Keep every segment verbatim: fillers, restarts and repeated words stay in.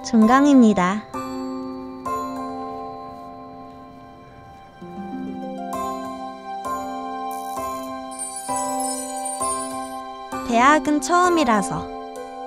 종강입니다. 대학은 처음이라서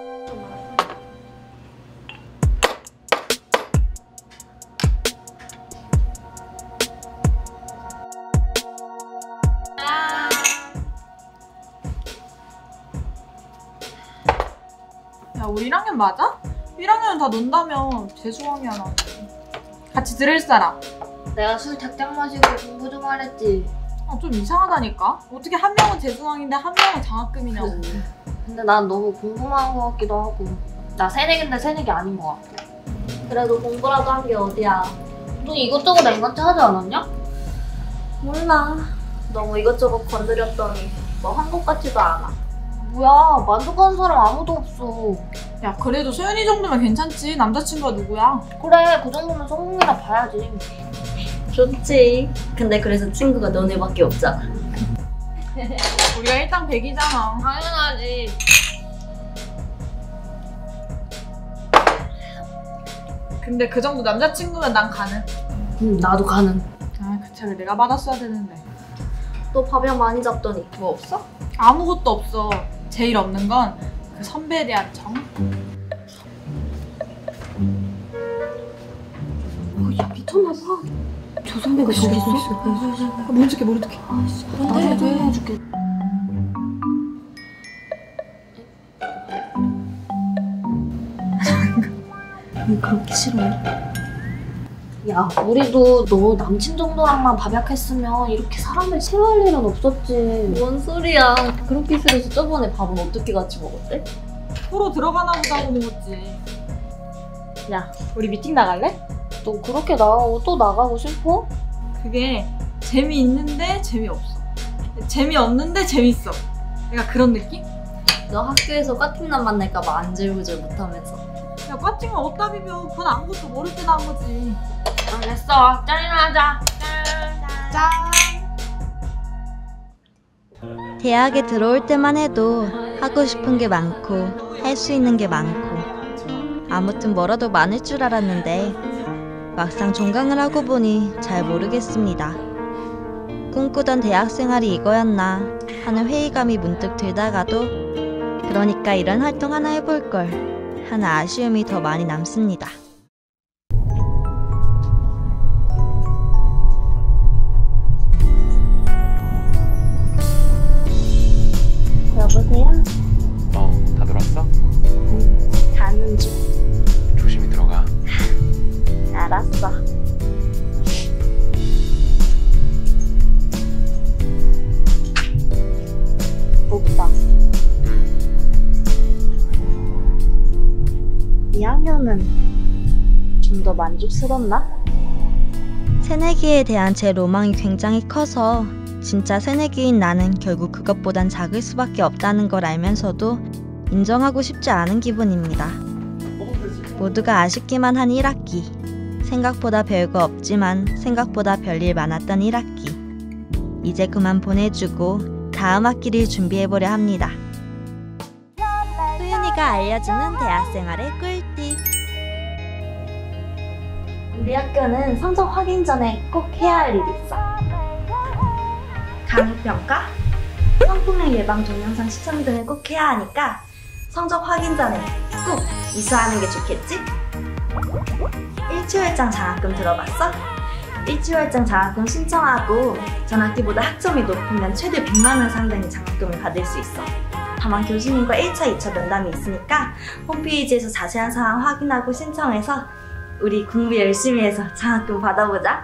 야, 우리 일 학년 맞아? 일 학년은 다 논다며. 재수강이야, 나. 같이 들을 사람. 내가 술 작작 마시고 공부 좀 하랬지. 아, 좀 이상하다니까? 어떻게 한 명은 재수강인데 한 명은 장학금이냐고. 근데 난 너무 궁금한 것 같기도 하고. 나 새내기인데 새내기 아닌 것 같고. 그래도 공부라도 한 게 어디야. 너 이것저것 앵간치 하지 않았냐? 몰라. 너무 이것저것 건드렸더니 뭐 한 것 같지도 않아. 뭐야, 만족하는 사람 아무도 없어. 야, 그래도 소연이 정도면 괜찮지. 남자친구가 누구야? 그래, 그 정도면 성공이나 봐야지. 좋지. 근데 그래서 친구가 너네밖에 없잖아. 우리가 일당 백이잖아. 당연하지. 근데 그 정도 남자친구면 난 가능. 응, 나도 가능. 아, 그 차를 내가 받았어야 되는데. 너 밥이랑 많이 잡더니 뭐 없어? 아무것도 없어. 제일 없는 건 그 선배에 대한 정. 어, 야, 미쳤나봐. 저 선배가 저기 있어? 아, 모르겠게 모르겠게. 아씨, 뭔데? 왜 해줄게. 왜 그렇게 싫어해? 야, 우리도 너 남친 정도랑만 밥약했으면 이렇게 사람을 싫어할 일은 없었지. 뭔 소리야. 그렇게 싫어서 저번에 밥은 어떻게 같이 먹었대? 서로 들어가나 보다 하고 먹었지. 야, 우리 미팅 나갈래? 너 그렇게 나가고 또 나가고 싶어? 그게 재미있는데 재미없어. 재미없는데 재밌어. 내가 그런 느낌? 너 학교에서 과팀남 만날까봐 안절부절 못하면서. 야, 과팅은 어디다 비벼. 그건 아무것도 모를 때 나온 거지. 알겠어. 짠이나 하자. 짠. 짠! 대학에 들어올 때만 해도 하고 싶은 게 많고 할 수 있는 게 많고 아무튼 뭐라도 많을 줄 알았는데 막상 종강을 하고 보니 잘 모르겠습니다. 꿈꾸던 대학 생활이 이거였나 하는 회의감이 문득 들다가도 그러니까 이런 활동 하나 해볼걸 하는 아쉬움이 더 많이 남습니다. 여보세요? 어, 다 들어왔어? 응, 가는 중. 조심히 들어가. 알았어. 오빠. 이 학년은 좀 더 만족스럽나? 새내기에 대한 제 로망이 굉장히 커서 진짜 새내기인 나는 결국 그것보단 작을 수밖에 없다는 걸 알면서도 인정하고 싶지 않은 기분입니다. 모두가 아쉽기만 한 일 학기. 생각보다 별거 없지만 생각보다 별일 많았던 일 학기. 이제 그만 보내주고 다음 학기를 준비해보려 합니다. 소윤이가 알려주는 대학생활의 꿀팁. 우리 학교는 성적 확인 전에 꼭 해야 할 일이 있어. 강의평가, 성폭력 예방 동영상 시청 등을 꼭 해야 하니까 성적 확인 전에 꼭 이수하는 게 좋겠지? 일취월장 장학금 들어봤어? 일취월장 장학금 신청하고 전학기보다 학점이 높으면 최대 백만 원 상당의 장학금을 받을 수 있어. 다만 교수님과 일 차, 이 차 면담이 있으니까 홈페이지에서 자세한 사항 확인하고 신청해서 우리 공부 열심히 해서 장학금 받아보자.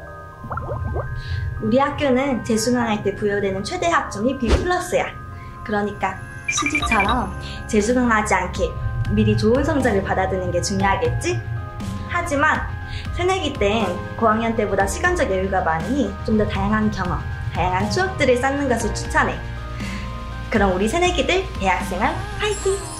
우리 학교는 재수강할 때 부여되는 최대 학점이 B 플러스야. 그러니까 수지처럼 재수강하지 않게 미리 좋은 성적을 받아두는 게 중요하겠지? 하지만 새내기 땐 고학년 때보다 시간적 여유가 많으니 좀 더 다양한 경험, 다양한 추억들을 쌓는 것을 추천해. 그럼 우리 새내기들 대학생활 화이팅!